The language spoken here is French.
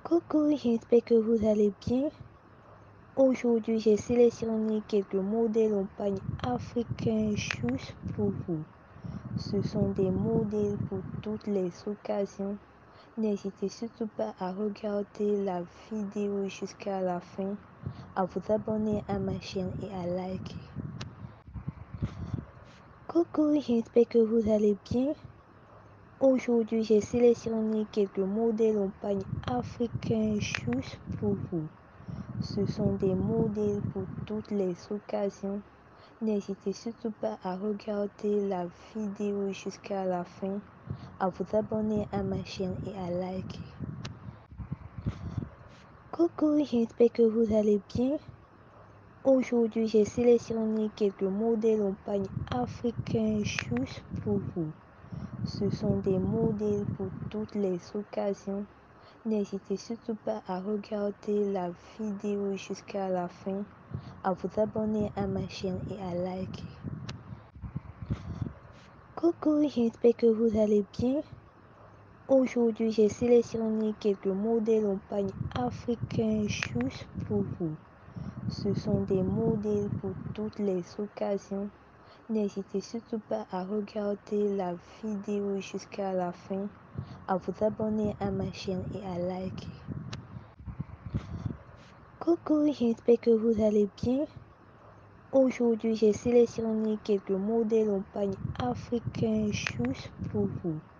Coucou, j'espère que vous allez bien. Aujourd'hui, j'ai sélectionné quelques modèles en pagne africain juste pour vous. Ce sont des modèles pour toutes les occasions. N'hésitez surtout pas à regarder la vidéo jusqu'à la fin, à vous abonner à ma chaîne et à liker. Coucou, j'espère que vous allez bien. Aujourd'hui, j'ai sélectionné quelques modèles en pagne africain juste pour vous. Ce sont des modèles pour toutes les occasions. N'hésitez surtout pas à regarder la vidéo jusqu'à la fin, à vous abonner à ma chaîne et à liker. Coucou, j'espère que vous allez bien. Aujourd'hui, j'ai sélectionné quelques modèles en pagne africain juste pour vous. Ce sont des modèles pour toutes les occasions. N'hésitez surtout pas à regarder la vidéo jusqu'à la fin, à vous abonner à ma chaîne et à liker. Coucou, j'espère que vous allez bien. Aujourd'hui, j'ai sélectionné quelques modèles en pagne africain juste pour vous. Ce sont des modèles pour toutes les occasions. N'hésitez surtout pas à regarder la vidéo jusqu'à la fin, à vous abonner à ma chaîne et à liker. Coucou, j'espère que vous allez bien. Aujourd'hui, j'ai sélectionné quelques modèles en pagne africain juste pour vous.